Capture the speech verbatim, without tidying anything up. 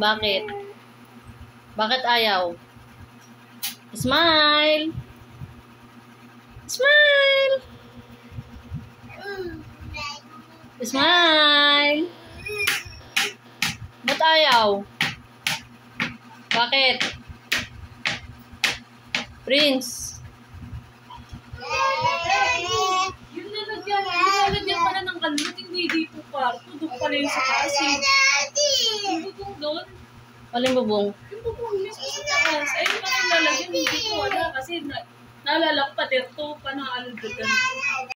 Bakit? Bakit ayaw? Smile! Smile! Smile! Ba't ayaw? Bakit? Prince! Yung nalagyan, yung nalagyan pala ng kalot, hindi dito kwarto. Doon pala yung sa kasi. Yung bubong doon. Walang bubong. Yung bubong mismo sa taas. Ayun pa yung lalagyan, hindi ko wala. Kasi na, naalala ko pa, derto pa na alagyan.